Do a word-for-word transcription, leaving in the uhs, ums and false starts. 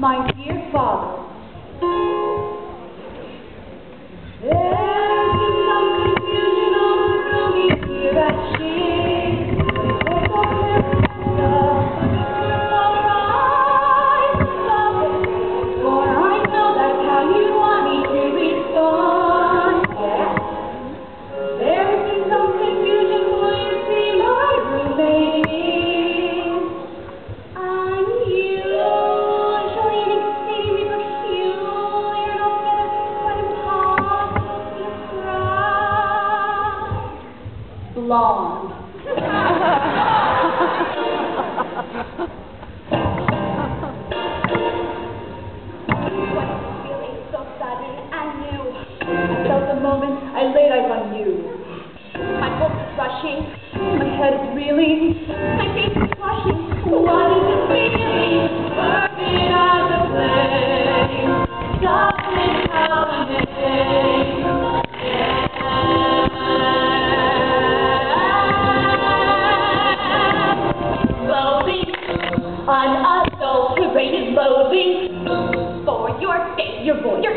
My dear father, there's been some confusion on the room here at Sheen. There's no clear answer. All right, stop it, for I know that's how you want me to respond. Yeah. There's been some confusion, will you see my roommate? I'm usually an extremely peculiar, no better than impossible describe. Blonde. What's feeling so sudden and new? I felt the moment I laid eyes on you. My pulse is rushing, my head is reeling, my face is flushing. What is it feeling? Burning as a flame, darkness calming. Loathing, unadulterated loathing for your face, your voice, your